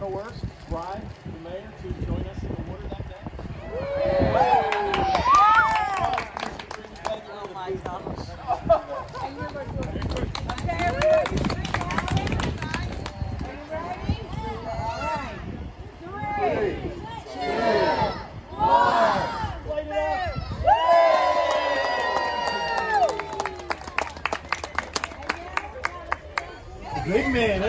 coerced, bribed the mayor to join us in the water that day? Oh my gosh. Okay, everybody, sit down. Are you ready? All right. 3, 2, 1. Light it up. Big man.